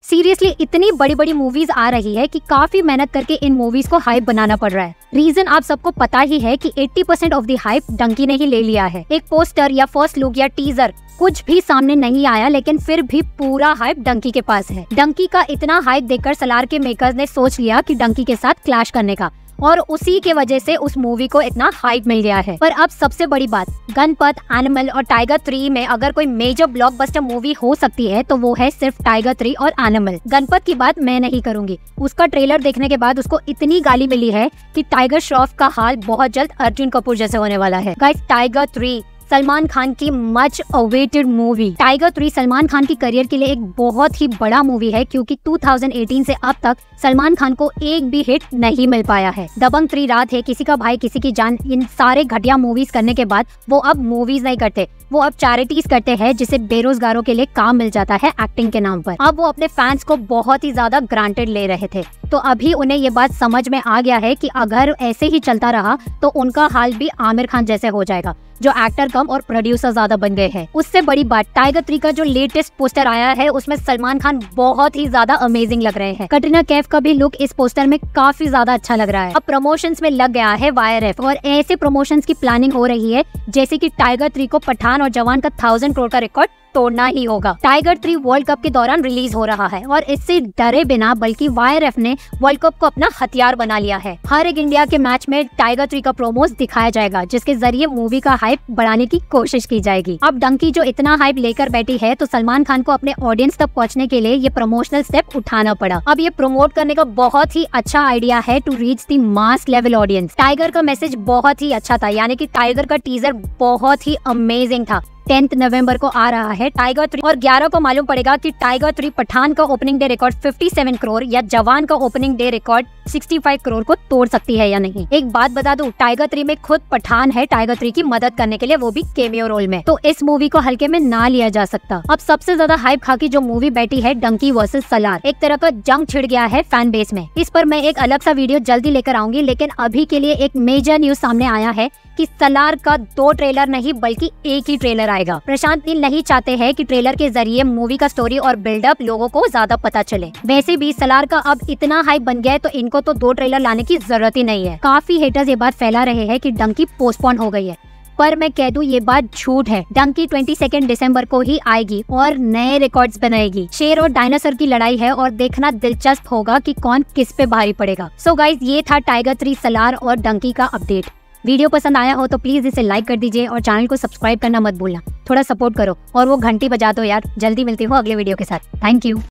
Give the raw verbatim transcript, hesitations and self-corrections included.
Seriously इतनी बड़ी बड़ी मूवीज आ रही है कि काफी मेहनत करके इन मूवीज को हाइप बनाना पड़ रहा है। रीजन आप सबको पता ही है कि अस्सी percent of the hype Dunki ने ही ले लिया है। एक पोस्टर या फर्स्ट लुक या टीजर कुछ भी सामने नहीं आया, लेकिन फिर भी पूरा हाइप डंकी के पास है। डंकी का इतना हाइप देखकर सलार के मेकर्स ने सोच लिया कि डंकी के साथ क्लैश करने का, और उसी के वजह से उस मूवी को इतना हाइप मिल गया है। पर अब सबसे बड़ी बात, गणपत, एनिमल और टाइगर थ्री में अगर कोई मेजर ब्लॉकबस्टर मूवी हो सकती है तो वो है सिर्फ टाइगर थ्री और एनिमल। गणपत की बात मैं नहीं करूंगी, उसका ट्रेलर देखने के बाद उसको इतनी गाली मिली है कि टाइगर श्रॉफ का हाल बहुत जल्द अर्जुन कपूर जैसे होने वाला है। Guys, tiger three Salman Khan की much awaited movie. Tiger three Salman Khan की करियर के लिए एक बहुत ही बड़ा मूवी है, क्योंकि दो हज़ार अठारह से अब तक सलमान खान को एक भी हिट नहीं मिल पाया है। दबंग थ्री, रात है, किसी का भाई किसी की जान, इन सारे घटिया मूवीज करने के बाद वो अब मूवीज नहीं करते, वो अब चैरिटीज करते हैं, जिसे बेरोजगारों के लिए काम मिल जाता है एक्टिंग के नाम पर। अब वो अपने फैंस को बहुत ही ज्यादा ग्रांटेड ले रहे थे, तो अभी उन्हें ये बात समझ में आ गया है कि अगर ऐसे ही चलता रहा तो उनका हाल भी आमिर खान जैसे हो जाएगा, जो एक्टर कम और प्रोड्यूसर ज्यादा बन गए हैं। उससे बड़ी बात, टाइगर थ्री का जो लेटेस्ट पोस्टर आया है उसमें सलमान खान बहुत ही ज्यादा अमेजिंग लग रहे हैं। कटरीना कैफ का भी लुक इस पोस्टर में काफी ज्यादा अच्छा लग रहा है। अब प्रमोशंस में लग गया है वाई आर एफ, और ऐसे प्रमोशंस की प्लानिंग हो रही है जैसे कि टाइगर थ्री को पठान और जवान का थाउजेंड करोड़ का रिकॉर्ड तोड़ना ही होगा। टाइगर थ्री वर्ल्ड कप के दौरान रिलीज हो रहा है, और इससे डरे बिना बल्कि वाई आर एफ ने वर्ल्ड कप को अपना हथियार बना लिया है। हर एक इंडिया के मैच में टाइगर थ्री का प्रोमोस दिखाया जाएगा, जिसके जरिए मूवी का हाइप बढ़ाने की कोशिश की जाएगी। अब डंकी जो इतना हाइप लेकर बैठी है, तो सलमान खान को अपने ऑडियंस तक पहुंचने के लिए ये प्रमोशनल स्टेप उठाना पड़ा। अब ये प्रमोट करने का बहुत ही अच्छा आइडिया है to reach the mass level audience. Tiger का मैसेज बहुत ही अच्छा था, यानी कि टाइगर का टीजर बहुत ही अमेजिंग था। टेंथ नवंबर को आ रहा है टाइगर थ्री, और ग्यारह को मालूम पड़ेगा कि टाइगर थ्री पठान का ओपनिंग डे रिकॉर्ड सत्तावन करोड़ या जवान का ओपनिंग डे रिकॉर्ड पैंसठ करोड़ को तोड़ सकती है या नहीं। एक बात बता दूं, टाइगर थ्री में खुद पठान है टाइगर थ्री की मदद करने के लिए, वो भी कैमियो रोल में, तो इस मूवी को हल्के में ना लिया जा सकता। अब सबसे ज्यादा हाइप खा की जो मूवी बैठी है डंकी वर्सेस सलार, एक तरह का जंग छिड़ गया है फैन बेस में। इस पर मैं एक अलग सा वीडियो जल्दी लेकर आऊंगी, लेकिन अभी के लिए एक मेजर न्यूज सामने आया है कि सलार का दो ट्रेलर नहीं बल्कि एक ही ट्रेलर आएगा। प्रशांत नील नहीं चाहते हैं कि ट्रेलर के जरिए मूवी का स्टोरी और बिल्डअप लोगों को ज्यादा पता चले। वैसे भी सलार का अब इतना हाइप बन गया है, तो इनको तो दो ट्रेलर लाने की जरूरत ही नहीं है। काफी हेटर्स ये बात फैला रहे हैं कि डंकी पोस्टपोन हो गई है, पर मैं कह दूं ये बात झूठ है। डंकी बाईस दिसंबर को ही आएगी और नए रिकॉर्ड्स बनाएगी। शेर और डायनासोर की लड़ाई है, और देखना दिलचस्प होगा कि कौन किस पे भारी पड़ेगा। सो गाइज, ये था टाइगर थ्री, सलार और डंकी का अपडेट। वीडियो पसंद आया हो तो प्लीज इसे लाइक कर दीजिए और चैनल को सब्सक्राइब करना मत भूलना। थोड़ा सपोर्ट करो और वो घंटी बजा दो यार। जल्दी मिलती हूँ अगले वीडियो के साथ। Thank you.